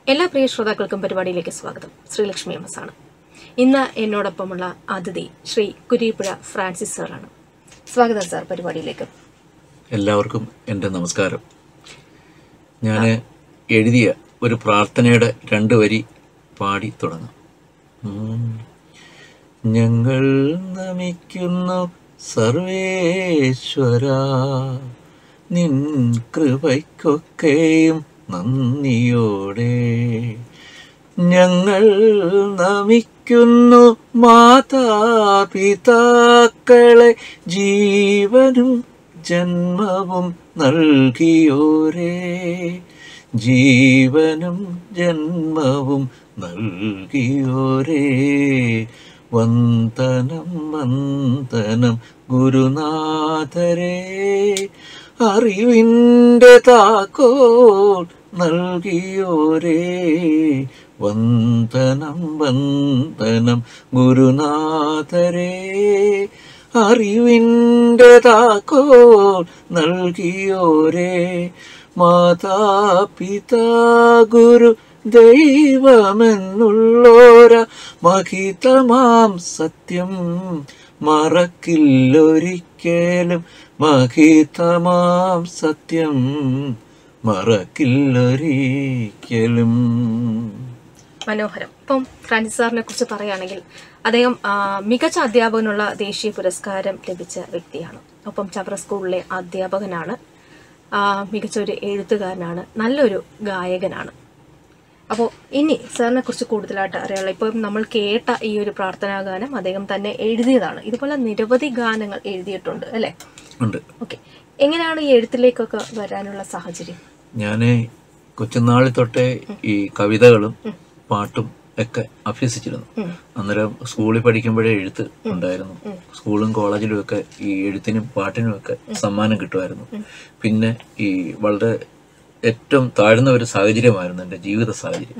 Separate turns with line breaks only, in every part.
എല്ലാ പ്രിയ ശ്രോതാക്കൾക്കും പരിപാടിയിലേക്ക് സ്വാഗതം. ശ്രീലക്ഷ്മി എം എസ് ആണ്. ഇന്ന് എന്നോടൊപ്പമുള്ള അതിഥി ശ്രീ കുരീപ്പുഴ ഫ്രാൻസിസ് സാറാണ്. സ്വാഗതം സാർ പരിപാടിയിലേക്ക്.
എല്ലാവർക്കും എൻ്റെ നമസ്കാരം. ഞാൻ എഴുതിയ ഒരു പ്രാർത്ഥനയുടെ 2 വരി പാടി തുടങ്ങാം. ഞങ്ങൾ നമിക്കുന്നു സർവേശ്വര, നിൻ കൃപയ്ക്കൊക്കെയും നന്ദിയോടെ. ഞങ്ങൾ നമിക്കുന്നു മാതാപിതാക്കളെ, ജീവനും ജന്മവും നൽകിയോരേ, ജീവനും ജന്മവും നൽകിയോരേ. വന്ദനം വന്ദനം ഗുരുനാഥരേ, അറിവിൻ്റെ താക്കോൽ നൽകിയോരേ. വന്ദനം വന്ദനം ഗുരുനാഥരേ, അറിവിൻ്റെ താക്കോൽ നൽകിയോരേ. മാതാപിതാ ഗുരു ദൈവമെന്നുള്ളോര മഹിതമാം സത്യം മറക്കില്ലൊരിക്കലും, മഹിതമാം സത്യം മറക്കില്ലൊരിക്കലും.
മനോഹരം. ഇപ്പം ഫ്രാൻസിസ് സാറിനെ കുറിച്ച് പറയുകയാണെങ്കിൽ അദ്ദേഹം മികച്ച അധ്യാപകനുള്ള ദേശീയ പുരസ്കാരം ലഭിച്ച വ്യക്തിയാണ്. ഒപ്പം ചവറ സ്കൂളിലെ അധ്യാപകനാണ്, മികച്ച ഒരു എഴുത്തുകാരനാണ്, നല്ലൊരു ഗായകനാണ്. അപ്പോൾ ഇനി സാറിനെ കുറിച്ച് കൂടുതലായിട്ട് അറിയാനുള്ള, ഇപ്പം നമ്മൾ കേട്ട ഈ ഒരു പ്രാർത്ഥനാ ഗാനം അദ്ദേഹം തന്നെ എഴുതിയതാണ്. ഇതുപോലെ നിരവധി ഗാനങ്ങൾ എഴുതിയിട്ടുണ്ട് അല്ലേ?
ഉണ്ട്.
ഓക്കെ, എങ്ങനെയാണ് ഈ എഴുത്തിലേക്കൊക്കെ വരാനുള്ള സാഹചര്യം?
ഞാൻ കൊച്ചുനാളിൽ തൊട്ടേ ഈ കവിതകളും പാട്ടും ഒക്കെ അഭ്യസിച്ചിരുന്നു. അന്നേരം സ്കൂളിൽ പഠിക്കുമ്പോഴേ എഴുത്ത് ഉണ്ടായിരുന്നു. സ്കൂളും കോളേജിലും ഒക്കെ ഈ എഴുത്തിനും പാട്ടിനും ഒക്കെ സമ്മാനം കിട്ടുമായിരുന്നു. പിന്നെ ഈ വളരെ ഏറ്റവും താഴ്ന്ന ഒരു സാഹചര്യമായിരുന്നു എൻ്റെ ജീവിത സാഹചര്യം.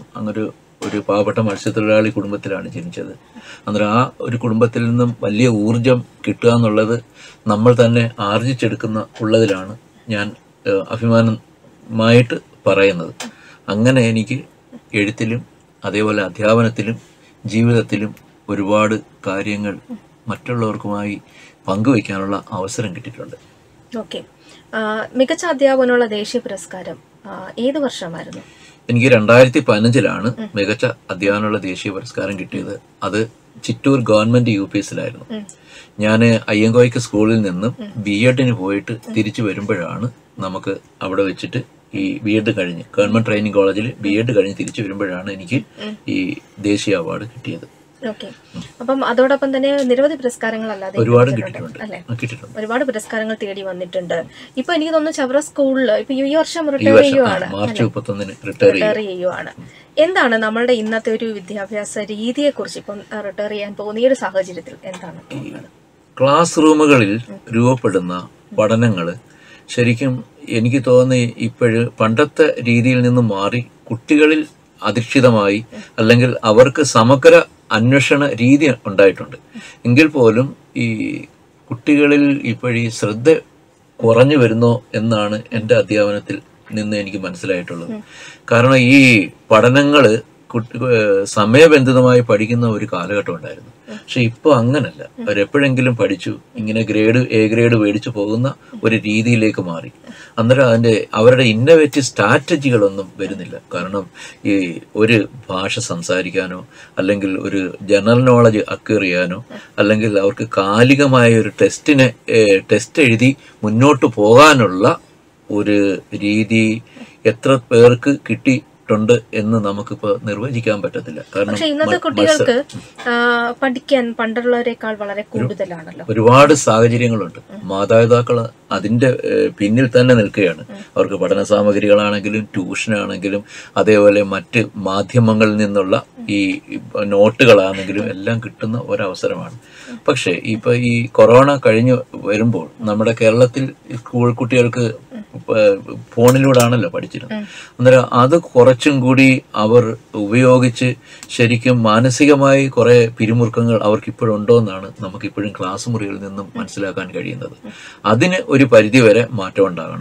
ഒരു പാവപ്പെട്ട മത്സ്യത്തൊഴിലാളി കുടുംബത്തിലാണ് ജനിച്ചത്. അന്നേരം ആ ഒരു കുടുംബത്തിൽ നിന്നും വലിയ ഊർജം കിട്ടുക എന്നുള്ളത് നമ്മൾ തന്നെ ഉള്ളതിലാണ് ഞാൻ അഭിമാനമായിട്ട് പറയുന്നത്. അങ്ങനെ എനിക്ക് എഴുത്തിലും അതേപോലെ അധ്യാപനത്തിലും ജീവിതത്തിലും ഒരുപാട് കാര്യങ്ങൾ മറ്റുള്ളവർക്കുമായി പങ്കുവയ്ക്കാനുള്ള അവസരം കിട്ടിയിട്ടുണ്ട്.
ഓക്കെ, മികച്ച അധ്യാപകനുള്ള ദേശീയ പുരസ്കാരം ഏത് വർഷമായിരുന്നു?
എനിക്ക് 2015 മികച്ച അധ്യാപനമുള്ള ദേശീയ പുരസ്കാരം കിട്ടിയത്. അത് ചിറ്റൂർ ഗവൺമെന്റ് UPSലായിരുന്നു. ഞാൻ അയ്യങ്കോയ്ക്ക് സ്കൂളിൽ നിന്നും BEdന് പോയിട്ട് തിരിച്ചു വരുമ്പോഴാണ് നമുക്ക് അവിടെ വെച്ചിട്ട് ഈ BEd കഴിഞ്ഞ് ഗവൺമെന്റ് ട്രെയിനിങ് കോളേജിൽ BEd കഴിഞ്ഞ് തിരിച്ചു വരുമ്പോഴാണ് എനിക്ക് ഈ ദേശീയ അവാർഡ് കിട്ടിയത്.
ഓക്കെ, അപ്പം അതോടൊപ്പം തന്നെ നിരവധി പുരസ്കാരങ്ങൾ അല്ലാതെ
ഒരുപാട് കിട്ടിയിട്ടുണ്ട്.
ഒരുപാട് പുരസ്കാരങ്ങൾ തേടി വന്നിട്ടുണ്ട്. ഇപ്പൊ എനിക്ക് തോന്നുന്നു ചവറ സ്കൂളിൽ ഇപ്പൊ ഈ വർഷം റിട്ടയർ ചെയ്യുവാണ്.
മാർച്ച് 31 റിട്ടയർ ചെയ്യുവാണ്.
എന്താണ് നമ്മളുടെ ഇന്നത്തെ ഒരു വിദ്യാഭ്യാസ രീതിയെ കുറിച്ച് ഇപ്പം റിട്ടയർ ചെയ്യാൻ പോകുന്ന ഈ ഒരു സാഹചര്യത്തിൽ എന്താണ്?
ക്ലാസ് റൂമുകളിൽ രൂപപ്പെടുന്ന പഠനങ്ങള് ശരിക്കും എനിക്ക് തോന്നി ഇപ്പോഴും പണ്ടത്തെ രീതിയിൽ നിന്നും മാറി കുട്ടികളിൽ അധിഷ്ഠിതമായി, അല്ലെങ്കിൽ അവർക്ക് സമഗ്ര അന്വേഷണ രീതി ഉണ്ടായിട്ടുണ്ട്. എങ്കിൽ പോലും ഈ കുട്ടികളിൽ ഇപ്പോഴീ ശ്രദ്ധ കുറഞ്ഞു വരുന്നോ എന്നാണ് എൻ്റെ അധ്യാപനത്തിൽ നിന്ന് എനിക്ക് മനസ്സിലായിട്ടുള്ളത്. കാരണം ഈ പഠനങ്ങള് സമയബന്ധിതമായി പഠിക്കുന്ന ഒരു കാലഘട്ടം ഉണ്ടായിരുന്നു. പക്ഷെ ഇപ്പോൾ അങ്ങനല്ല. അവരെപ്പോഴെങ്കിലും പഠിച്ചു ഇങ്ങനെ A ഗ്രേഡ് മേടിച്ചു പോകുന്ന ഒരു രീതിയിലേക്ക് മാറി. അന്നേരം അവരുടെ ഇന്നോവേറ്റീവ് സ്ട്രാറ്റജികളൊന്നും വരുന്നില്ല. കാരണം ഈ ഒരു ഭാഷ സംസാരിക്കാനോ, അല്ലെങ്കിൽ ഒരു ജനറൽ നോളജ് അക്വയർ ചെയ്യാനോ, അല്ലെങ്കിൽ അവർക്ക് കാലികമായ ഒരു ടെസ്റ്റ് എഴുതി മുന്നോട്ട് പോകാനുള്ള ഒരു രീതി എത്ര പേർക്ക് കിട്ടിയിട്ടുണ്ട് എന്ന് നമുക്കിപ്പോ നിർവചിക്കാൻ പറ്റത്തില്ല. കാരണം
ഇന്നത്തെ കുട്ടികൾക്ക് പഠിക്കാൻ പണ്ടുള്ളവരെക്കാൾ വളരെ കൂടുതലാണല്ലോ.
ഒരുപാട് സാഹചര്യങ്ങളുണ്ട്. മാതാപിതാക്കൾ അതിന്റെ പിന്നിൽ തന്നെ നിൽക്കുകയാണ്. അവർക്ക് പഠന സാമഗ്രികളാണെങ്കിലും ട്യൂഷനാണെങ്കിലും അതേപോലെ മറ്റ് മാധ്യമങ്ങളിൽ നിന്നുള്ള ഈ നോട്ടുകളാണെങ്കിലും എല്ലാം കിട്ടുന്ന ഒരവസരമാണ്. പക്ഷെ ഇപ്പൊ ഈ കൊറോണ കഴിഞ്ഞു വരുമ്പോൾ നമ്മുടെ കേരളത്തിൽ സ്കൂൾ കുട്ടികൾക്ക് ഫോണിലൂടെയാണല്ലോ പഠിച്ചിരുന്നത്. അന്നേരം അത് കുറച്ചും കൂടി അവർ ഉപയോഗിച്ച് ശരിക്കും മാനസികമായി കുറെ പിരിമുറുക്കങ്ങൾ അവർക്ക് ഇപ്പോഴുണ്ടോ എന്നാണ് നമുക്കിപ്പോഴും ക്ലാസ് മുറികളിൽ നിന്നും മനസ്സിലാക്കാൻ കഴിയുന്നത്. അതിന് ഒരു പരിധിവരെ മാറ്റം ഉണ്ടാകണം.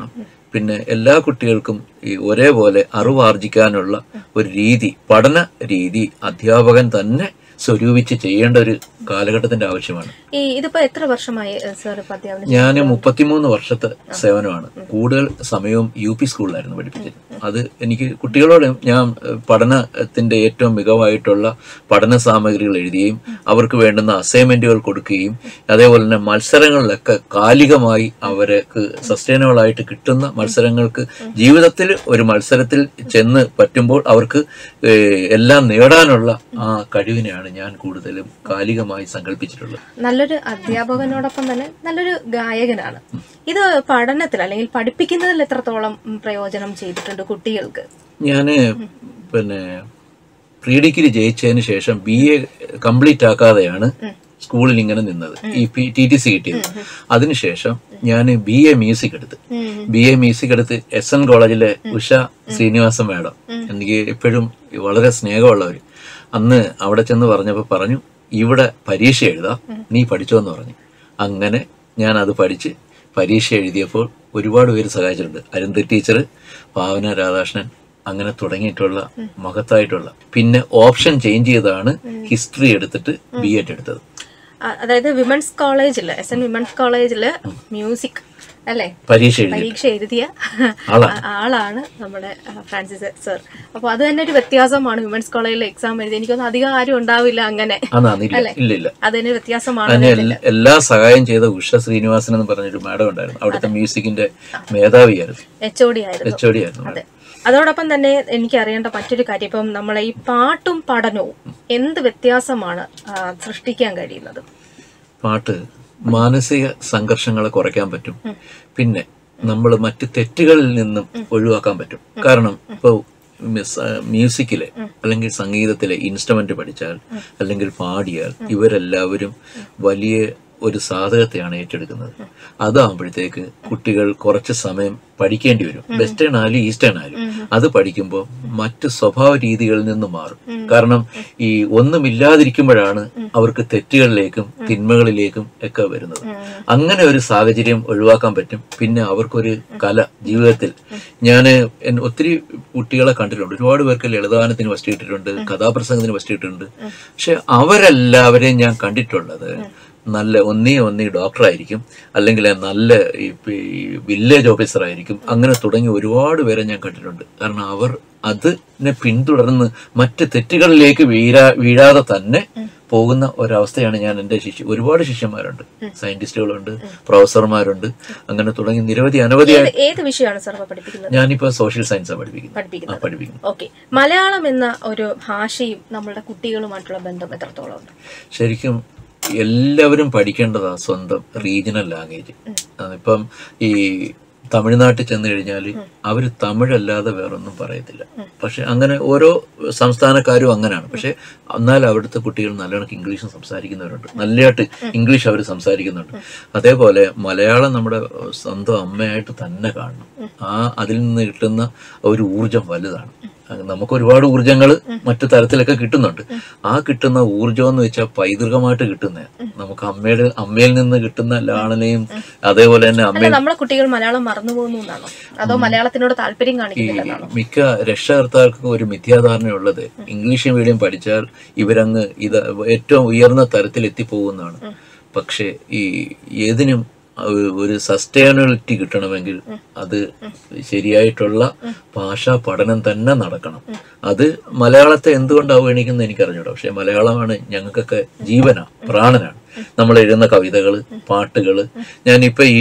പിന്നെ എല്ലാ കുട്ടികൾക്കും ഈ ഒരേപോലെ അറിവാർജിക്കാനുള്ള ഒരു രീതി, പഠന രീതി അധ്യാപകൻ തന്നെ സ്വരൂപിച്ച് ചെയ്യേണ്ട ഒരു കാലഘട്ടത്തിന്റെ ആവശ്യമാണ്.
ഇതിപ്പോ എത്ര വർഷമായി സർ അധ്യാപനം?
ഞാൻ 33 വർഷത്തെ സേവനമാണ്. കൂടുതൽ സമയവും UP സ്കൂളിലായിരുന്നു പഠിപ്പിച്ചത്. അത് എനിക്ക് കുട്ടികളോട് ഞാൻ പഠനത്തിന്റെ ഏറ്റവും മികവായിട്ടുള്ള പഠന സാമഗ്രികൾ എഴുതുകയും അവർക്ക് വേണ്ടുന്ന അസൈൻമെന്റുകൾ കൊടുക്കുകയും അതേപോലെ തന്നെ മത്സരങ്ങളിലൊക്കെ കാലികമായി അവർക്ക് സസ്റ്റൈനബിൾ ആയിട്ട് കിട്ടുന്ന മത്സരങ്ങൾക്ക് ജീവിതത്തിൽ ഒരു മത്സരത്തിൽ ചെന്ന് പറ്റുമ്പോൾ അവർക്ക് എല്ലാം നേടാനുള്ള ആ കഴിവിനെയാണ് ഞാൻ കൂടുതലും കാലികമായി സങ്കല്പിച്ചിട്ടുള്ളത്.
നല്ലൊരു അധ്യാപകനോടൊപ്പം തന്നെ നല്ലൊരു ഗായകനാണ്. ഇത് പഠനത്തിൽ അല്ലെങ്കിൽ പഠിപ്പിക്കുന്നതിൽ എത്രത്തോളം പ്രയോജനം ചെയ്തിട്ടുണ്ട് കുട്ടികൾക്ക്?
ഞാന് പിന്നെ പ്രീ ഡിഗ്രി ജയിച്ചതിന് ശേഷം BA കംപ്ലീറ്റ് ആക്കാതെയാണ് സ്കൂളിൽ ഇങ്ങനെ നിന്നത്, ഈ TTC കിട്ടിയത്. അതിനുശേഷം ഞാൻ BA മ്യൂസിക് എടുത്ത് SN കോളേജിലെ ഉഷ ശ്രീനിവാസ മാഡം, എനിക്ക് എപ്പോഴും വളരെ സ്നേഹമുള്ളവർ, അന്ന് അവിടെ ചെന്ന് പറഞ്ഞപ്പോൾ പറഞ്ഞു, ഇവിടെ പരീക്ഷ എഴുതാം, നീ പഠിച്ചോന്ന് പറഞ്ഞു. അങ്ങനെ ഞാൻ അത് പഠിച്ച് പരീക്ഷ എഴുതിയപ്പോൾ ഒരുപാട് പേര് സഹായിച്ചിട്ടുണ്ട്. അരുന്ധതി ടീച്ചർ, ഭാവന രാധാകൃഷ്ണൻ, അങ്ങനെ തുടങ്ങിയിട്ടുള്ള മഹത്തായിട്ടുള്ള. പിന്നെ ഓപ്ഷൻ ചേഞ്ച് ചെയ്താണ് ഹിസ്റ്ററി എടുത്തിട്ട് B.Ed എടുത്തത്.
അതായത് വിമൻസ് കോളേജില്, SN വിമൻസ് കോളേജില് മ്യൂസിക് അല്ലേ പരീക്ഷ എഴുതിയ ആളാണ് നമ്മുടെ ഫ്രാൻസിസ് സർ. അപ്പൊ അത് തന്നെ ഒരു വ്യത്യാസമാണ്. വിമൻസ് കോളേജിൽ എക്സാം എഴുതി എനിക്കൊന്നും അധികം ആരും ഉണ്ടാവില്ല അങ്ങനെ, അതിന് വ്യത്യാസമാണ്.
എല്ലാ സഹായം ചെയ്ത ഉഷ ശ്രീനിവാസൻ എന്ന് പറഞ്ഞൊരു മാഡം ഉണ്ടായിരുന്നു, അവിടുത്തെ മ്യൂസിക്കിന്റെ മേധാവിയായിരുന്നു,
HOD ആയിരുന്നു. അതെ. അതോടൊപ്പം തന്നെ എനിക്ക് അറിയേണ്ട മറ്റൊരു കാര്യം, ഇപ്പം നമ്മളെ ഈ പാട്ടും പഠനവും എന്ത് വ്യത്യാസമാണ് സൃഷ്ടിക്കാൻ കഴിയുന്നത്?
പാട്ട് മാനസിക സംഘർഷങ്ങളെ കുറയ്ക്കാൻ പറ്റും. പിന്നെ നമ്മൾ മറ്റ് തെറ്റുകളിൽ നിന്നും ഒഴിവാക്കാൻ പറ്റും. കാരണം ഇപ്പോൾ മ്യൂസിക്കിലെ അല്ലെങ്കിൽ സംഗീതത്തിലെ ഇൻസ്ട്രുമെന്റ് പഠിച്ചാൽ അല്ലെങ്കിൽ പാടിയാൽ ഇവരെല്ലാവരും വലിയ ഒരു സാധകത്തെയാണ് ഏറ്റെടുക്കുന്നത്. അതാകുമ്പോഴത്തേക്ക് കുട്ടികൾ കുറച്ച് സമയം പഠിക്കേണ്ടി വരും. വെസ്റ്റേൺ ആയാലും ഈസ്റ്റേൺ ആയാലും അത് പഠിക്കുമ്പോൾ മറ്റ് സ്വഭാവ രീതികളിൽ നിന്ന് മാറും. കാരണം ഈ ഒന്നുമില്ലാതിരിക്കുമ്പോഴാണ് അവർക്ക് തെറ്റുകളിലേക്കും തിന്മകളിലേക്കും ഒക്കെ വരുന്നത്. അങ്ങനെ ഒരു സാഹചര്യം ഒഴിവാക്കാൻ പറ്റും. പിന്നെ അവർക്കൊരു കല ജീവിതത്തിൽ, ഞാൻ ഒത്തിരി കുട്ടികളെ കണ്ടിട്ടുണ്ട്. ഒരുപാട് പേർക്ക് ലളിതഗാനത്തിന് ഫസ്റ്റ് കിട്ടിയിട്ടുണ്ട്, കഥാപ്രസംഗത്തിന് ഫസ്റ്റ് കിട്ടിയിട്ടുണ്ട്. പക്ഷെ അവരെല്ലാവരെയും ഞാൻ കണ്ടിട്ടുള്ളത് നല്ല ഒന്നീ ഡോക്ടറായിരിക്കും, അല്ലെങ്കിൽ നല്ല വില്ലേജ് ഓഫീസർ ആയിരിക്കും. അങ്ങനെ തുടങ്ങി ഒരുപാട് പേരെ ഞാൻ കണ്ടിട്ടുണ്ട്. കാരണം അവർ അതിനെ പിന്തുടർന്ന് മറ്റ് തെറ്റുകളിലേക്ക് വീഴാതെ തന്നെ പോകുന്ന ഒരവസ്ഥയാണ് ഞാൻ എൻ്റെ ഒരുപാട് ശിഷ്യന്മാരുണ്ട്, സയന്റിസ്റ്റുകളുണ്ട്, പ്രൊഫസർമാരുണ്ട്, അങ്ങനെ തുടങ്ങി അനവധിയായ.
ഏത് വിഷയമാണ് സാർ പഠിപ്പിക്കുന്നത്?
ഞാനിപ്പോ സോഷ്യൽ സയൻസാണ് പഠിപ്പിക്കുന്നത്.
ഓക്കെ. മലയാളം എന്ന ഒരു ഭാഷയും നമ്മളുടെ കുട്ടികളുമായിട്ടുള്ള ബന്ധം എത്രത്തോളം ഉണ്ട്?
ശരിക്കും എല്ലാവരും പഠിക്കേണ്ടതാ സ്വന്തം റീജിയണൽ ലാംഗ്വേജ്. ഇപ്പം ഈ തമിഴ്നാട്ടിൽ ചെന്ന് കഴിഞ്ഞാൽ അവർ തമിഴല്ലാതെ വേറൊന്നും പറയത്തില്ല. പക്ഷെ അങ്ങനെ ഓരോ സംസ്ഥാനക്കാരും അങ്ങനെയാണ്. പക്ഷെ എന്നാൽ അവിടുത്തെ കുട്ടികൾ നല്ലോണം ഇംഗ്ലീഷും സംസാരിക്കുന്നവരുണ്ട്, നല്ലതായിട്ട് ഇംഗ്ലീഷ് അവർ സംസാരിക്കുന്നുണ്ട്. അതേപോലെ മലയാളം നമ്മുടെ സ്വന്തം അമ്മയായിട്ട് തന്നെ കാണണം. അതിൽ നിന്ന് കിട്ടുന്ന ഒരു ഊർജം വലുതാണ്. നമുക്ക് ഒരുപാട് ഊർജങ്ങൾ മറ്റു തരത്തിലൊക്കെ കിട്ടുന്നുണ്ട്. ആ കിട്ടുന്ന ഊർജം എന്ന് വെച്ചാൽ പൈതൃകമായിട്ട് കിട്ടുന്ന, നമുക്ക് അമ്മയിൽ നിന്ന് കിട്ടുന്ന ലാളനയും അതേപോലെ തന്നെ
നമ്മളെ കുട്ടികൾ മലയാളം മറന്നു പോകുന്നതാണോ അതോ മലയാളത്തിനോട് താല്പര്യം കാണിക്കുന്നില്ലെന്നാണോ?
മിക്ക രക്ഷകർത്താക്കൾക്ക് ഒരു മിഥ്യാധാരണയുള്ളത് ഇംഗ്ലീഷ് മീഡിയം പഠിച്ചാൽ ഇവരങ്ങ് ഏറ്റവും ഉയർന്ന തരത്തിൽ എത്തിപ്പോകുന്നതാണ്. പക്ഷെ ഏതിനും ഒരു സസ്റ്റൈനബിലിറ്റി കിട്ടണമെങ്കിൽ അത് ശരിയായിട്ടുള്ള ഭാഷാ പഠനം തന്നെ നടക്കണം. അത് മലയാളത്തെ എന്തുകൊണ്ട് അവഗണിക്കുന്നത് എനിക്കറിഞ്ഞൂടാ. പക്ഷെ മലയാളമാണ് ഞങ്ങൾക്കൊക്കെ ജീവനാണ്, പ്രാണനാണ്. നമ്മൾ എഴുതുന്ന കവിതകള്, പാട്ടുകള്. ഞാനിപ്പോ ഈ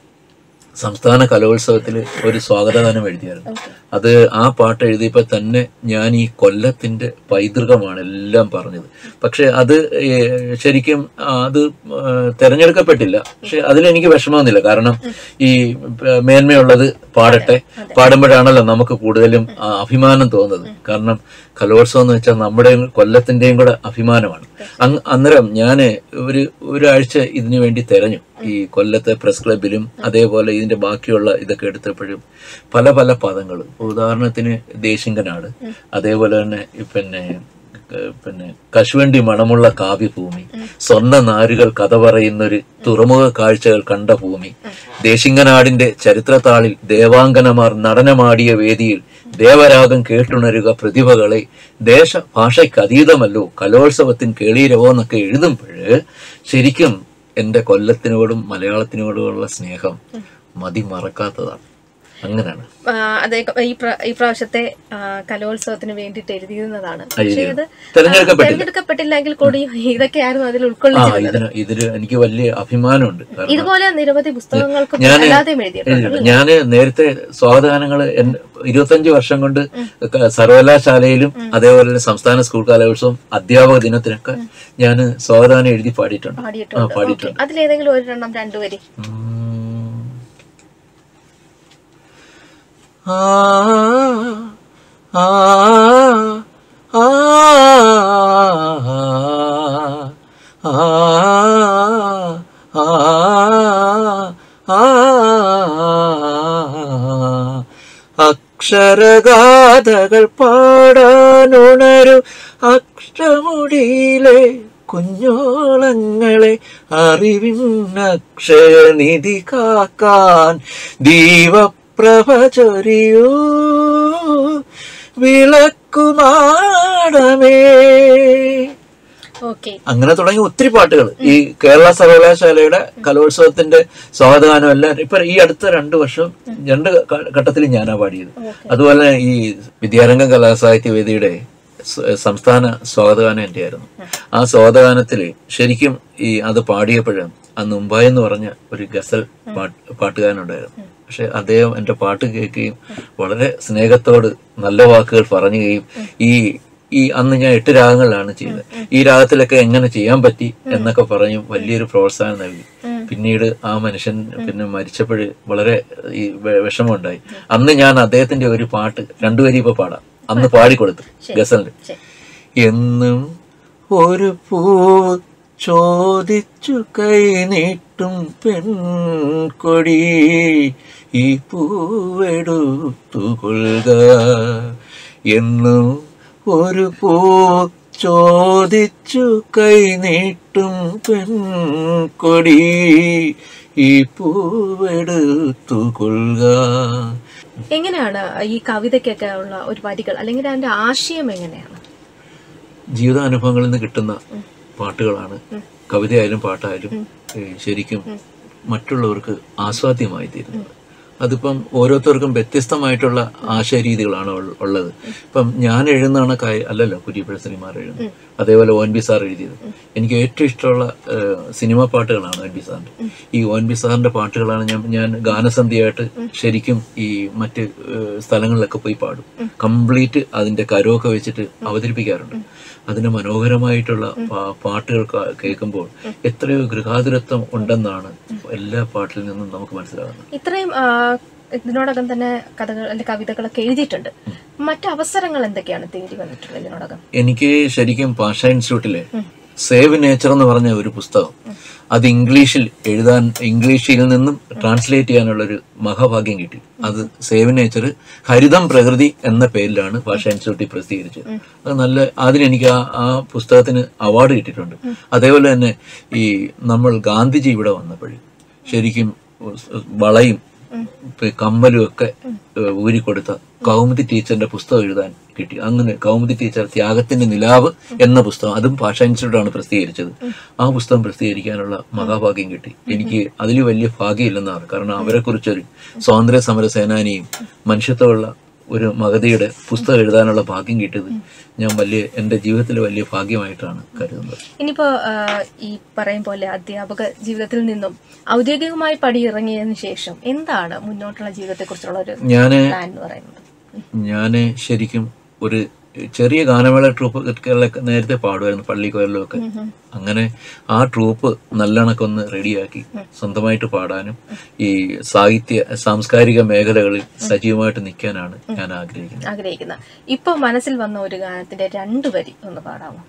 സംസ്ഥാന കലോത്സവത്തിൽ ഒരു സ്വാഗതഗാനം എഴുതിയായിരുന്നു. അത് ആ പാട്ട് എഴുതിയപ്പോൾ തന്നെ ഞാൻ ഈ കൊല്ലത്തിന്റെ പൈതൃകമാണ് എല്ലാം പറഞ്ഞത്. പക്ഷെ അത് ശരിക്കും അത് തിരഞ്ഞെടുക്കപ്പെട്ടില്ല. പക്ഷെ അതിലെനിക്ക് വിഷമമൊന്നുമില്ല. കാരണം ഈ മേന്മയുള്ളത് പാടുമ്പോഴാണല്ലോ നമുക്ക് കൂടുതലും അഭിമാനം തോന്നുന്നത്. കാരണം കലോത്സവം എന്ന് വെച്ചാൽ നമ്മുടെ കൊല്ലത്തിന്റെയും കൂടെ അഭിമാനമാണ്. അന്നേരം ഞാൻ ഒരാഴ്ച ഇതിനു വേണ്ടി തിരഞ്ഞു. ഈ കൊല്ലത്തെ പ്രസ് ക്ലബിലും അതേപോലെ ഇതിന്റെ ബാക്കിയുള്ള ഇതൊക്കെ എടുത്തപ്പോഴും പല പല പദങ്ങൾ, ഉദാഹരണത്തിന് ദേശിംഗനാട്, അതേപോലെ തന്നെ പിന്നെ പിന്നെ കശുവണ്ടി മണമുള്ള കാവ്യഭൂമി, സ്വർണ്ണ നാരുകൾ കഥ പറയുന്നൊരു തുറമുഖ കാഴ്ചകൾ കണ്ട ഭൂമി, ദേശിങ്ങനാടിന്റെ ചരിത്രത്താളിൽ ദേവാംഗനമാർ നടനമാടിയ വേദിയിൽ ദേവരാഗം കേട്ടുണരുക പ്രതിഭകളെ, ദേശഭാഷയ്ക്ക് അതീതമല്ലോ കലോത്സവത്തിന് കേളീരവോ എന്നൊക്കെ എഴുതുമ്പോൾ ശരിക്കും എൻ്റെ കൊല്ലത്തിനോടും മലയാളത്തിനോടുമുള്ള സ്നേഹം മതി മറക്കാത്തതാണ്. അങ്ങനെയാണ്
ഈ പ്രാവശ്യത്തെ കലോത്സവത്തിന് വേണ്ടിയിട്ട് എഴുതിയിരുന്നതാണ്.
തെരഞ്ഞെടുക്കപ്പെട്ടില്ലെങ്കിൽ
കൂടി ഇതൊക്കെയായിരുന്നു അതിൽ ഉൾക്കൊള്ളിച്ചിരുന്നത്.
ഇതില് എനിക്ക് വലിയ അഭിമാനമുണ്ട്.
ഇതുപോലെ നിരവധി പുസ്തകങ്ങൾക്ക്
ഞാൻ നേരത്തെ സ്വാഗതഗാനങ്ങൾ 25 വർഷം കൊണ്ട് സർവകലാശാലയിലും അതേപോലെ സംസ്ഥാന സ്കൂൾ കലോത്സവം അധ്യാപക ദിനത്തിനൊക്കെ ഞാൻ സ്വാഗതഗാനം എഴുതി പാടിയിട്ടുണ്ട്.
അതിലേതെങ്കിലും ഒരെണ്ണം രണ്ടുപേര്?
ആ ആ ആ അക്ഷരഗാഥകൾ പാടാനുണരു അക്ഷരമുടിയിലെ കുഞ്ഞോളങ്ങളെ, അറിവിനക്ഷരനിധി കാക്കാൻ ദീപപ്രഭ ചൊരിയൂ വിളക്കുമാടമേ. അങ്ങനെ തുടങ്ങി ഒത്തിരി പാട്ടുകൾ ഈ കേരള സർവകലാശാലയുടെ കലോത്സവത്തിന്റെ സ്വാഗതഗാനം എല്ലാം ഇപ്പൊ ഈ അടുത്ത 2 വർഷം 2 ഘട്ടത്തിൽ ഞാനാ പാടിയത്. അതുപോലെ ഈ വിദ്യാരംഗം കലാസാഹിത്യ വേദിയുടെ സംസ്ഥാന സ്വാഗതഗാനം എൻ്റെ ആയിരുന്നു. ആ സ്വാഗതഗാനത്തിൽ ശരിക്കും അത് പാടിയപ്പോഴും അന്ന് മുംബൈ എന്ന് പറഞ്ഞ ഒരു ഗസൽ പാട്ടുകാരനുണ്ടായിരുന്നു. പക്ഷെ അദ്ദേഹം എൻ്റെ പാട്ട് കേൾക്കുകയും വളരെ സ്നേഹത്തോട് നല്ല വാക്കുകൾ പറയുകയും ഈ അന്ന് ഞാൻ 8 രാഗങ്ങളിലാണ് ചെയ്തത്, ഈ രാഗത്തിലൊക്കെ എങ്ങനെ ചെയ്യാൻ പറ്റി എന്നൊക്കെ പറഞ്ഞ് വലിയൊരു പ്രോത്സാഹനം നൽകി. പിന്നീട് ആ മനുഷ്യൻ പിന്നെ മരിച്ചപ്പോൾ വളരെ ഈ വിഷമമുണ്ടായി. അന്ന് ഞാൻ അദ്ദേഹത്തിന്റെ ഒരു പാട്ട് 2 വരി ഇപ്പൊ പാടാം, അന്ന് പാടിക്കൊടുത്തു ഗസലിന്റെ. എന്നും ഒരു പൂവ് ചോദിച്ചു കൈ നീട്ടും പെൺകൊടി, ഈ പൂവെടുത്തുകൊള്ളുക. എന്നും ഒരു പൂവ് ചോദിച്ചു കൈ നീട്ടും പെൺകൊടി, ഈ പൂവെടുത്തുകൊള്ളുക.
എങ്ങനെയാണ് ഈ കവിതയ്ക്കൊക്കെ ഉള്ള ഒരു വരികൾ, അല്ലെങ്കിൽ അതിന്റെ ആശയം എങ്ങനെയാണ്?
ജീവിതാനുഭവങ്ങളിൽ നിന്ന് കിട്ടുന്ന പാട്ടുകളാണ് കവിതയായാലും പാട്ടായാലും ശരിക്കും മറ്റുള്ളവർക്ക് ആസ്വാദ്യമായി തീരുന്നത്. അതിപ്പം ഓരോരുത്തർക്കും വ്യത്യസ്തമായിട്ടുള്ള ആശയരീതികളാണ് ഉള്ളത്. ഇപ്പം ഞാൻ എഴുതുന്ന കണക്കായി അല്ലല്ലോ കുര്യപ്പുഴ സിനിമാർ എഴുതുന്നത്, അതേപോലെ ONV സാർ എഴുതിയത്. എനിക്ക് ഏറ്റവും ഇഷ്ടമുള്ള സിനിമാ പാട്ടുകളാണ് ONV സാറിൻ്റെ. ഈ ONV സാറിൻ്റെ പാട്ടുകളാണ് ഞാൻ ഗാനസന്ധ്യയായിട്ട് ശരിക്കും ഈ മറ്റ് സ്ഥലങ്ങളിലൊക്കെ പോയി പാടും. കംപ്ലീറ്റ് അതിൻ്റെ കരോക്കെ വെച്ചിട്ട് അവതരിപ്പിക്കാറുണ്ട്. അതിന് മനോഹരമായിട്ടുള്ള പാട്ടുകൾ കേൾക്കുമ്പോൾ എത്രയോ ഗൃഹാതുരത്വം ഉണ്ടെന്നാണ് എല്ലാ പാട്ടിൽ നിന്നും നമുക്ക് മനസ്സിലാകുന്നത്.
ഇത്രയും ഇതിനോടകം തന്നെ കഥകൾ അല്ലെങ്കിൽ കവിതകളൊക്കെ എഴുതിയിട്ടുണ്ട്. മറ്റു അവസരങ്ങൾ എന്തൊക്കെയാണ് തേടി വന്നിട്ടുള്ളത് ഇതിനോടകം?
എനിക്ക് ശരിക്കും ഭാഷാ ഇൻസ്റ്റിറ്റ്യൂട്ടിലെ സേവ് നേച്ചർ എന്ന് പറഞ്ഞ ഒരു പുസ്തകം അത് ഇംഗ്ലീഷിൽ നിന്നും ട്രാൻസ്ലേറ്റ് ചെയ്യാനുള്ളൊരു മഹാഭാഗ്യം കിട്ടി. അത് സേവ് നേച്ചർ ഹരിതം പ്രകൃതി എന്ന പേരിലാണ് ഭാഷാ ഇൻസ്റ്റിറ്റ്യൂട്ടിൽ പ്രസിദ്ധീകരിച്ചത്. അത് അതിനെനിക്ക് ആ പുസ്തകത്തിന് അവാർഡ് കിട്ടിയിട്ടുണ്ട്. അതേപോലെ തന്നെ ഈ നമ്മൾ ഗാന്ധിജി ഇവിടെ വന്നപ്പോൾ ശരിക്കും വളയും കമ്മലും ഒക്കെ ഊരിക്കൊടുത്ത കൗമുദി ടീച്ചറിന്റെ പുസ്തകം എഴുതാൻ കിട്ടി. അങ്ങനെ കൗമുദി ടീച്ചർ ത്യാഗത്തിന്റെ നിലാവ് എന്ന പുസ്തകം, അതും ഭാഷാ ഇൻസ്റ്റിറ്റ്യൂട്ടാണ് പ്രസിദ്ധീകരിച്ചത്. ആ പുസ്തകം പ്രസിദ്ധീകരിക്കാനുള്ള മഹാഭാഗ്യം കിട്ടി. എനിക്ക് അതിൽ വലിയ ഭാഗ്യമില്ലെന്നാണ്. കാരണം അവരെക്കുറിച്ചൊരു സ്വാതന്ത്ര്യ സമര സേനാനിയും മനുഷ്യത്വമുള്ള ഒരു മഗതിയുടെ പുസ്തകം എഴുതാനുള്ള ഭാഗ്യം കിട്ടിയത് ഞാൻ എൻ്റെ ജീവിതത്തിൽ വലിയ ഭാഗ്യമായിട്ടാണ് കരുതുന്നത്.
ഇനിയിപ്പോ ഈ പറയും പോലെ അധ്യാപക ജീവിതത്തിൽ നിന്നും ഔദ്യോഗികമായി പടിയിറങ്ങിയതിനു ശേഷം എന്താണ് മുന്നോട്ടുള്ള ജീവിതത്തെ കുറിച്ചുള്ള ഒരു പ്ലാൻ എന്ന് പറയുന്നത്?
ഞാന് ശരിക്കും ഒരു ചെറിയ ഗാനമേള ട്രൂപ്പുകളൊക്കെ നേരത്തെ പാടുമായിരുന്നു, പള്ളിക്കോയിലും ഒക്കെ. അങ്ങനെ ആ ട്രൂപ്പ് നല്ലണക്കൊന്ന് റെഡിയാക്കി സ്വന്തമായിട്ട് പാടാനും ഈ സാംസ്കാരിക മേഖലകളിൽ സജീവമായിട്ട് നിൽക്കാനാണ് ഞാൻ ആഗ്രഹിക്കുന്നത്.
ഇപ്പൊ മനസ്സിൽ വന്ന ഒരു ഗാനത്തിന്റെ 2 വരി ഒന്ന് പാടാമോ?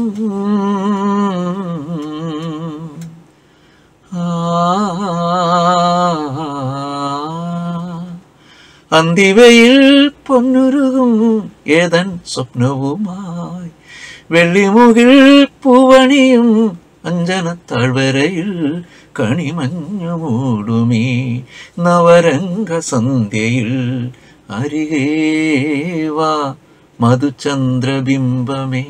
അന്തിവയിൽ പൊന്നുരുകും ഏതൻ സ്വപ്നവുമായി വെള്ളിമുകിൽ പൂവണിയും അഞ്ജനത്താഴ്വരയിൽ കണിമഞ്ഞു മൂടുമീ നവരംഗ സന്ധ്യയിൽ അരികേ വാ മധുചന്ദ്രബിംബമേ.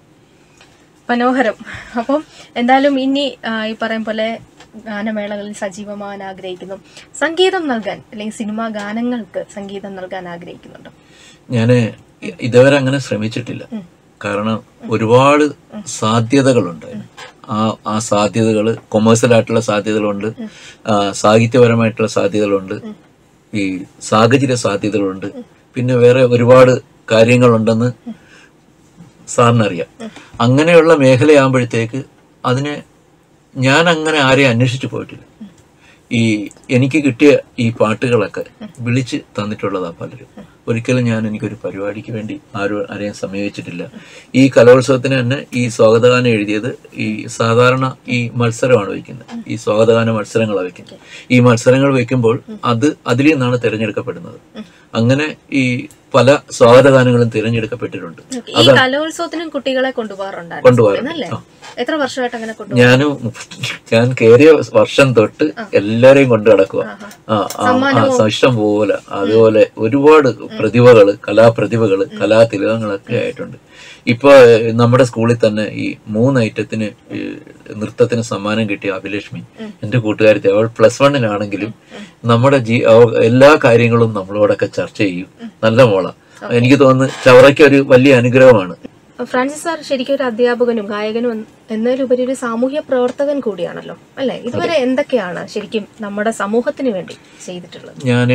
മനോഹരം. അപ്പം എന്തായാലും ഇനി ഈ പറയും പോലെ ഗാനമേളകളിൽ സജീവമാകാൻ ആഗ്രഹിക്കുന്നു. സംഗീതം നൽകാൻ അല്ലെങ്കിൽ സിനിമാ ഗാനങ്ങൾക്ക് സംഗീതം നൽകാൻ ആഗ്രഹിക്കുന്നുണ്ടോ?
ഞാൻ ഇതുവരെ അങ്ങനെ ശ്രമിച്ചിട്ടില്ല. കാരണം ഒരുപാട് സാധ്യതകളുണ്ട്. ആ സാധ്യതകൾ കൊമേഴ്സ്യൽ ആയിട്ടുള്ള സാധ്യതകളുണ്ട്, സാഹിത്യപരമായിട്ടുള്ള സാധ്യതകളുണ്ട്, ഈ സാഹചര്യ സാധ്യതകളുണ്ട്, പിന്നെ വേറെ ഒരുപാട് കാര്യങ്ങളുണ്ടെന്ന് സാറിനറിയാം. അങ്ങനെയുള്ള മേഖലയാകുമ്പോഴത്തേക്ക് അതിനെ ഞാൻ അങ്ങനെ ആരെയും അന്വേഷിച്ചു പോയിട്ടില്ല. ഈ എനിക്ക് കിട്ടിയ ഈ പാട്ടുകളൊക്കെ വിളിച്ച് തന്നിട്ടുള്ളതാ പലരും. ഒരിക്കലും ഞാൻ എനിക്കൊരു പരിപാടിക്ക് വേണ്ടി ആരെയും സമീപിച്ചിട്ടില്ല. ഈ കലോത്സവത്തിന് തന്നെ ഈ സ്വാഗതഗാനം എഴുതിയത് ഈ സാധാരണ ഈ മത്സരമാണ് വയ്ക്കുന്നത്, ഈ സ്വാഗതഗാന മത്സരങ്ങളാണ് വയ്ക്കുന്നത്. ഈ മത്സരങ്ങൾ വയ്ക്കുമ്പോൾ അതിൽ നിന്നാണ് തിരഞ്ഞെടുക്കപ്പെടുന്നത്. അങ്ങനെ ഈ പല സ്വാഗതഗാനങ്ങളും തിരഞ്ഞെടുക്കപ്പെട്ടിട്ടുണ്ട്.
ഈ കലോത്സവത്തിനും കുട്ടികളെ കൊണ്ടുപോകാറുണ്ട്. എത്ര വർഷമായിട്ട് അങ്ങനെ
ഞാൻ കയറിയ വർഷം തൊട്ട് എല്ലാരെയും കൊണ്ടു നടക്കുക. ഇഷ്ടം പോലെ അതുപോലെ ഒരുപാട് കലാപ്രതിഭകള് കലാതിലകങ്ങളൊക്കെ ആയിട്ടുണ്ട്. ഇപ്പൊ നമ്മുടെ സ്കൂളിൽ തന്നെ ഈ 3 ഐറ്റത്തിന് നൃത്തത്തിന് സമ്മാനം കിട്ടിയ അഭിലക്ഷ്മി, എന്റെ കൂട്ടുകാരത്തി, അവൾ +1-നാണെങ്കിലും നമ്മുടെ എല്ലാ കാര്യങ്ങളും നമ്മളോടൊക്കെ ചർച്ച ചെയ്യും. നല്ല മോള. എനിക്ക് തോന്നുന്നു ചവറയ്ക്ക് ഒരു വലിയ അനുഗ്രഹമാണ്.
ഫ്രാൻസിസ് സാർ ശരിക്കും ഒരു അധ്യാപകനും ഗായകനും എന്നതിലുപരി ഒരു സാമൂഹ്യ പ്രവർത്തകൻ കൂടിയാണല്ലോ, അല്ലെ? ഇതുവരെ എന്തൊക്കെയാണ് ശരിക്കും നമ്മുടെ സമൂഹത്തിന് വേണ്ടി ചെയ്തിട്ടുള്ളത്?
ഞാന്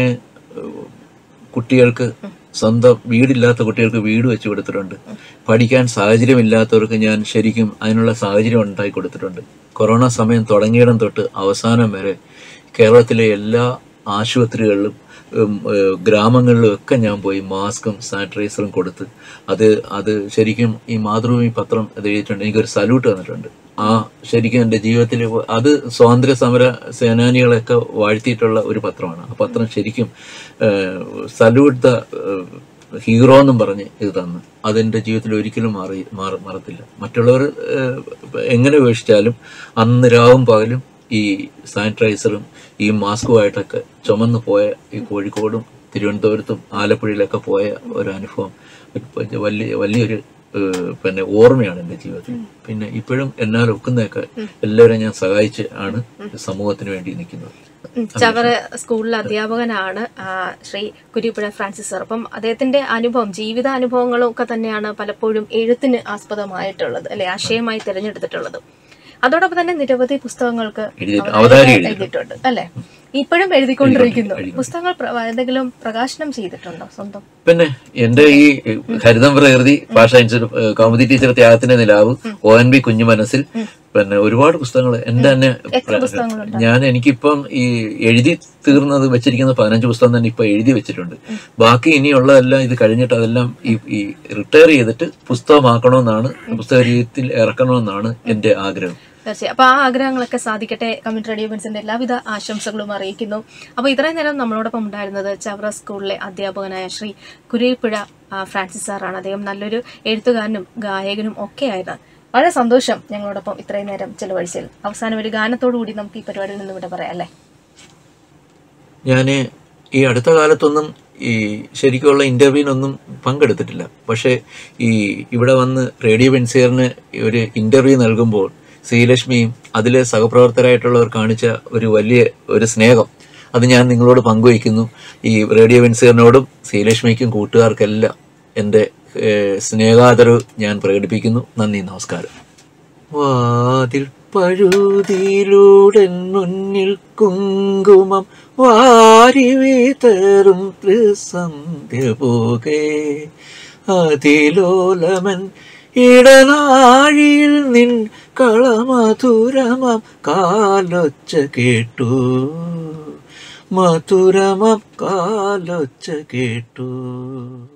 കുട്ടികൾക്ക്, സ്വന്തം വീടില്ലാത്ത കുട്ടികൾക്ക് വീട് വെച്ച് കൊടുത്തിട്ടുണ്ട്. പഠിക്കാൻ സാഹചര്യമില്ലാത്തവർക്ക് ഞാൻ ശരിക്കും അതിനുള്ള സാഹചര്യം ഉണ്ടാക്കി കൊടുത്തിട്ടുണ്ട്. കൊറോണ സമയം തുടങ്ങിയിടം തൊട്ട് അവസാനം വരെ കേരളത്തിലെ എല്ലാ ആശുപത്രികളിലും ഗ്രാമങ്ങളിലും ഒക്കെ ഞാൻ പോയി മാസ്കും സാനിറ്റൈസറും കൊടുത്ത് അത് ശരിക്കും ഈ മാതൃഭൂമി പത്രം അത് എഴുതിയിട്ടുണ്ട്. എനിക്കൊരു സല്യൂട്ട് തന്നിട്ടുണ്ട്. ശരിക്കും എൻ്റെ ജീവിതത്തിൽ അത് സ്വാതന്ത്ര്യ സമര സേനാനികളെയൊക്കെ വാഴ്ത്തിയിട്ടുള്ള ഒരു പത്രമാണ്. ആ പത്രം ശരിക്കും സല്യൂട്ട് ദ ഹീറോ എന്നും പറഞ്ഞ് ഇത് തന്നു. അതെൻ്റെ ജീവിതത്തിൽ ഒരിക്കലും മറത്തില്ല. മറ്റുള്ളവർ എങ്ങനെ ഉപേക്ഷിച്ചാലും അന്ന് രാവും പകലും ഈ സാനിറ്റൈസറും ഈ മാസ്കുമായിട്ടൊക്കെ ചുമന്ന് പോയ ഈ കോഴിക്കോടും തിരുവനന്തപുരത്തും ആലപ്പുഴയിലൊക്കെ പോയ ഒരു അനുഭവം വലിയൊരു പിന്നെ ഓർമ്മയാണ് എൻ്റെ ജീവിതത്തിൽ. പിന്നെ ഇപ്പോഴും എന്നാൽ ഒക്കുന്നതൊക്കെ എല്ലാവരും ഞാൻ സഹായിച്ച് ആണ് സമൂഹത്തിന് വേണ്ടി നിൽക്കുന്നത്.
ചവറ സ്കൂളിലെ അധ്യാപകനാണ് ശ്രീ കുരീപ്പുഴ ഫ്രാൻസിസ് സാർ. അപ്പം അദ്ദേഹത്തിന്റെ അനുഭവം, ജീവിതാനുഭവങ്ങളും ഒക്കെ തന്നെയാണ് പലപ്പോഴും എഴുത്തിന് ആസ്പദമായിട്ടുള്ളത്, അല്ലെ, ആശയമായി തിരഞ്ഞെടുത്തിട്ടുള്ളത്. അതോടൊപ്പം തന്നെ നിരവധി പുസ്തകങ്ങൾക്ക് എഴുതിയിട്ടുണ്ട്, അല്ലെ? ഇപ്പോഴും എഴുതിക്കൊണ്ടിരിക്കുന്നു. പുസ്തകങ്ങൾ എന്തെങ്കിലും പ്രകാശനം ചെയ്തിട്ടുണ്ടോ സ്വന്തം?
പിന്നെ എന്റെ ഈ ഹരിതം പ്രകൃതി, ഭാഷാ ഇൻസ്റ്റിറ്റ്യൂട്ട്, കൗമുദി ടീച്ചർ, ത്യാഗത്തിന്റെ നിലാവ്, ONV കുഞ്ഞു മനസ്സിൽ, പിന്നെ ഒരുപാട് പുസ്തകങ്ങൾ എന്റെ തന്നെ. എനിക്കിപ്പം ഈ എഴുതി തീർന്നത് വെച്ചിരിക്കുന്ന 15 പുസ്തകം തന്നെ ഇപ്പൊ എഴുതി വെച്ചിട്ടുണ്ട്. ബാക്കി ഇനിയുള്ളതെല്ലാം ഇത് കഴിഞ്ഞിട്ട് അതെല്ലാം ഈ റിട്ടയർ ചെയ്തിട്ട് പുസ്തകമാക്കണമെന്നാണ്, പുസ്തക രീതിയിൽ ഇറക്കണമെന്നാണ് എന്റെ ആഗ്രഹം.
തീർച്ചയായും. അപ്പൊ ആ ആഗ്രഹങ്ങളൊക്കെ സാധിക്കട്ടെ. കമ്മ്യൂണിറ്റി റേഡിയോ ബെൻസിന്റെ എല്ലാവിധ ആശംസകളും അറിയിക്കുന്നു. അപ്പൊ ഇത്രയും നേരം നമ്മളോടൊപ്പം ഉണ്ടായിരുന്നത് ചവറ സ്കൂളിലെ അധ്യാപകനായ ശ്രീ കുരീപ്പുഴ ഫ്രാൻസിസ് സാറാണ്. അദ്ദേഹം നല്ലൊരു എഴുത്തുകാരനും ഗായകനും ഒക്കെ ആയിരുന്നു. വളരെ സന്തോഷം ഞങ്ങളോടൊപ്പം ഇത്രയും നേരം ചെലവഴിച്ചതിൽ. അവസാനം ഒരു ഗാനത്തോടു കൂടി നമുക്ക് ഈ പരിപാടിയിൽ നിന്ന് ഇവിടെ പറയാം, അല്ലേ?
ഞാൻ ഈ അടുത്ത കാലത്തൊന്നും ഈ ശരിക്കുള്ള ഇന്റർവ്യൂവിനൊന്നും പങ്കെടുത്തിട്ടില്ല. പക്ഷേ ഈ ഇവിടെ വന്ന് റേഡിയോ ബെൻസിയറിന് ഒരു ഇന്റർവ്യൂ നൽകുമ്പോൾ ശ്രീലക്ഷ്മിയും അതിലെ സഹപ്രവർത്തകരായിട്ടുള്ളവർ കാണിച്ച ഒരു സ്നേഹം, അത് ഞാൻ നിങ്ങളോട് പങ്കുവയ്ക്കുന്നു. ഈ റേഡിയോ ബെൻസിയറിനോടും ശ്രീലക്ഷ്മിക്കും കൂട്ടുകാർക്കെല്ലാം എൻ്റെ സ്നേഹാദരവ് ഞാൻ പ്രകടിപ്പിക്കുന്നു. നന്ദി, നമസ്കാരം. വാതിൽ പഴുതിയിലൂടെ മുന്നിൽ കുങ്കുമം വാരി വിതറും ത്രിസന്ധ്യ പോകെ അതിലോലമൻ ഇടനാഴിയിൽ നിൻ കളമധുരമം കാലൊച്ച കേട്ടു, മധുരമം കാലൊച്ച കേട്ടു.